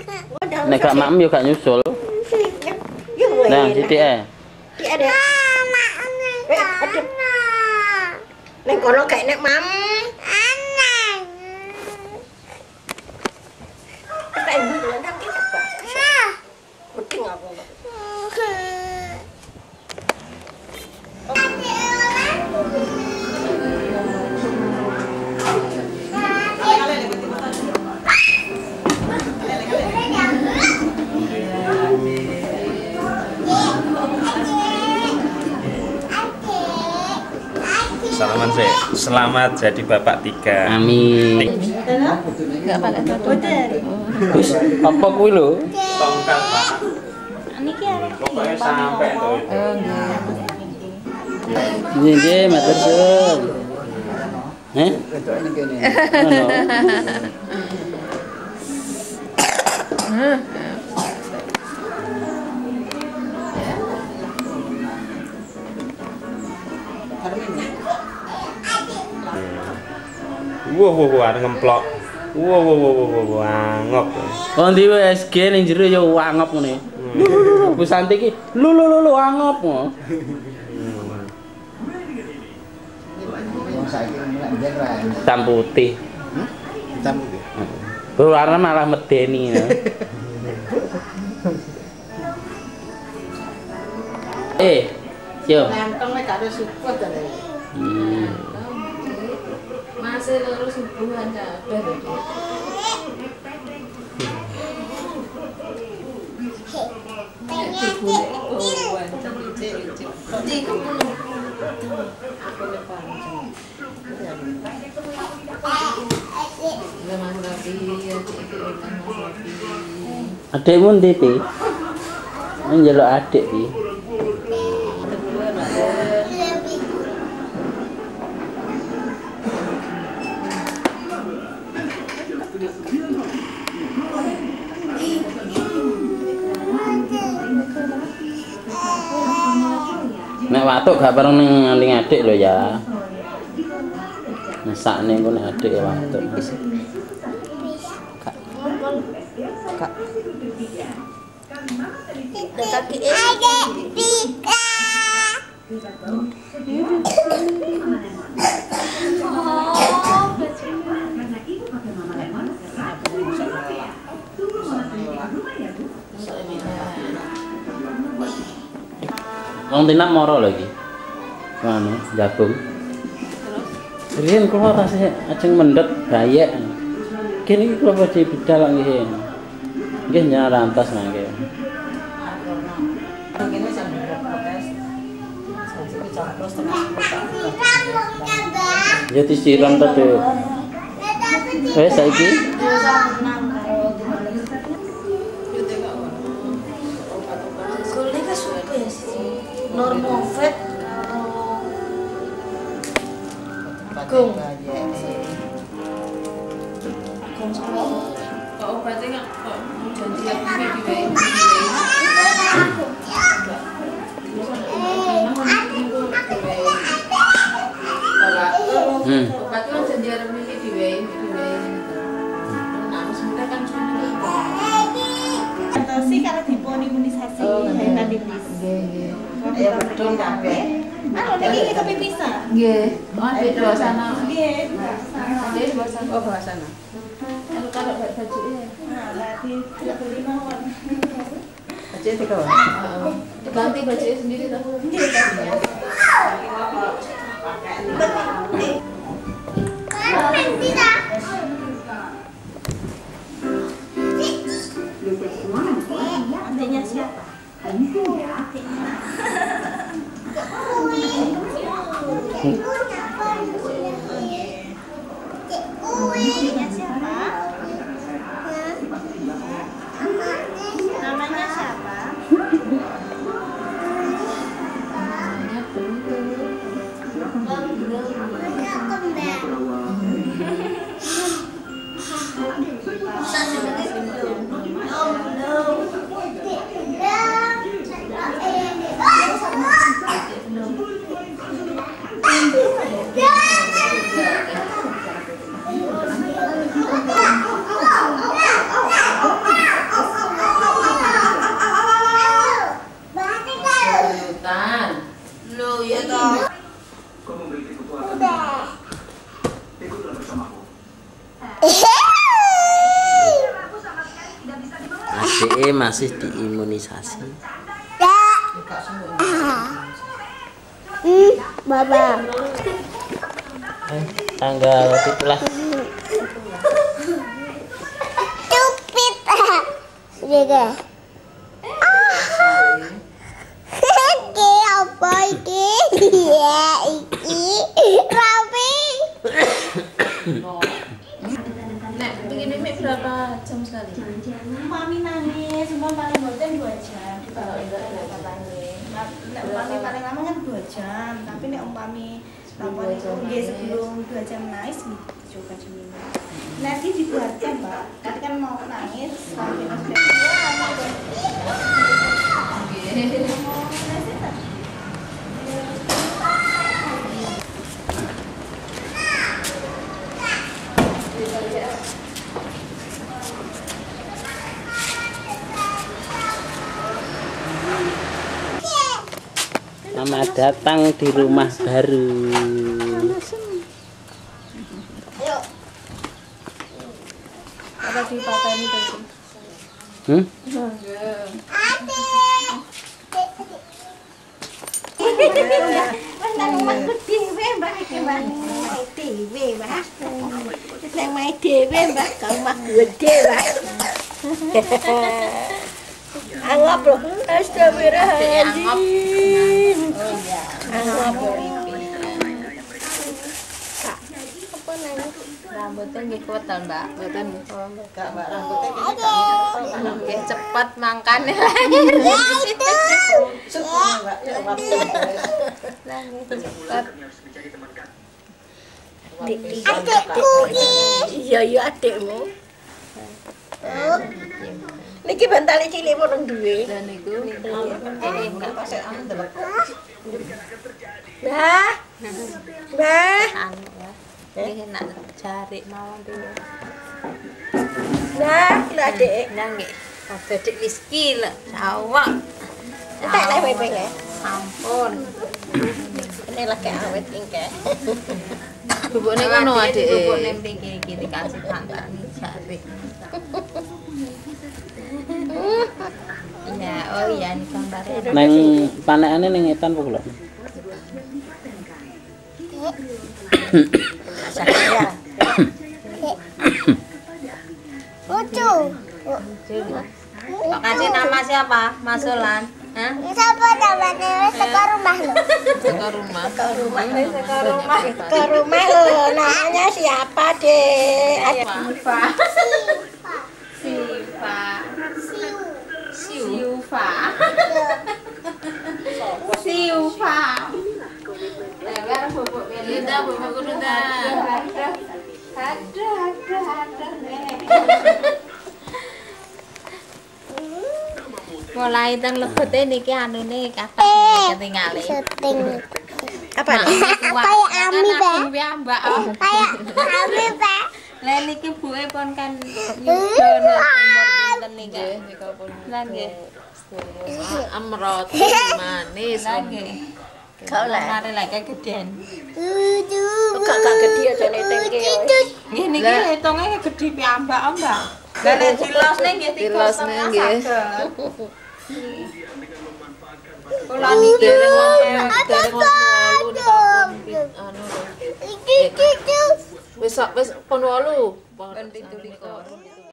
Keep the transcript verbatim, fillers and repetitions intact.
Nek gak mak yo gak nyusul. Nah, sithik ae. Sithik ae. Eh, aduh. Nek kono gak nek mam. Anak. Tak ibu landang ki apa? Penting apa? Salaman sih. Selamat jadi bapak tiga. Amin. Enggak pakai boten. Wis apa kuwi lho? Tongkat, Pak. Niki arep Pokoknya sampai tuh. Oh, nggih. Nggih, nggih, matur suwun. Heh? Wah, wah, wah, ada ngemplok. Wah, wah, wah, wah, wah, angop. Oh, ndi S G ning jero ya angop ngene. Bu Santi ki, lu lu lu lu angop. Hitam putih. Hitam putih. Berwarna malah medeni. Eh, yo. Nantong nek gak ada support ta. Masih lurus hubungan kabeh lho. Adikmu ndi, Pi? Njaluk adik, Pi. Nek watuk gak bareng ning ning adik lho ya. Mesakne engko nek adik ya watuk. Kak. Kak. Kaki adik Pika. Wong tinap moro lho iki. Ngono, jabung. Riyen kula rasane ajeng mendhet bayek. Kene iki kula badhe bedal nggih. Nggih nyarantas nangke. Kene sampe protes. Sampe capros tengah. Ya disiram to, Dek. Wes saiki Normovet Agung Agung sama Kok obatnya kok janji aku di Hmm. Obatnya kan janji aku di W I di W I Nah, sebenarnya kan cuma Antosi karena dipon imunisasi hepatitis. Nggih. Ya betul kabeh. Ah, niki kita pisah. Nggih. Oh, di bawah sana. Nggih. Di bawah sana. Oh, bawah sana. Kalau kalau baju ya. Nah, berarti tiga puluh lima won. Baju tiga won. Heeh. Ganti baju sendiri ta. Nggih, gantinya. Adiknya siapa? Adiknya siapa? Namanya siapa? Oh no. Adike masih diimunisasi. Hmm, Baba. Eh, tanggal tujuh belas. Cupit. Jaga. Iki apa iki? Ya iki rapi. Nek begini mie berapa jam sekali? Mami nangis, semua paling boten dua jam. Kalau enggak ada katanya. Nek umpami paling lama kan dua jam, tapi nek umpami lapor itu dia sebelum dua jam nangis coba diminum. Nanti dibuatkan, Mbak. Nanti kan mau nangis sampai sudah Mama datang di rumah baru. Ayo. Apa dipateni tadi? Hmm? Mas nang omahku dhewe, Mbak, iki Mbak. Dhewe, Mbak. Nang mae dhewe, Mbak, ka omah gede, Mbak. Anggap loh, astagfirullahaladzim. Oh iya, anggap apa nanya? Rambutnya nggih kuwetan, Mbak. Mboten. Oh, enggak, Mbak, rambutnya Nggih cepet mangkane. Ya itu. cukup, Mbak. Cepet. Cepet. Adikku ki. Iya, iya adikmu. Niki bantal cilik porong duwe. Dan niku ini enggak Pasal anu delok. Mbah. Mbah. anu ya. Nggih nak cari mawon dulu. Nah, lho adik. Nang nggih. Adik Rizki lho, sawak. Entek lek wewe ya. Sampun. Ini lagi awet ingke. Bubukne kono adik. Bubukne mriki iki dikasih tantani cari. Iya, oh iya ini gambarnya. Neng panekane ning etan apa kula? Saya. Lucu. Pak kasih nama siapa? Mas Solan. Hah? Siapa namanya? Ke rumah lo. Ke rumah. Ke rumah. Ke rumah. Ke rumah lo. Namanya siapa, Dek? Siva. Siva. Siva. Siva. Lebar bubuk Belinda, bubuk Belinda. Ada, ada, ada. Mulai teng lebete niki anune kathah ketinggalan. Syuting. Kapan? Kayak Ami, Mbak. Mbak. Kayak Ami, Mbak. Lah niki buke pun kan nyudono umur pinten niki. Lah nggih. Amrot manis. Lah nggih. Kau lah. Mari lek gedean. Lucu. Gak gak gede aja nek tengke. Nggih niki hitunge gedhe piyambak, Mbak. Lah nek dilosne nggih tiga setengah saged. Kula niki dereng dereng wolu niku anu. Iki iki. Wis wis pon wolu. Pon pitu likur.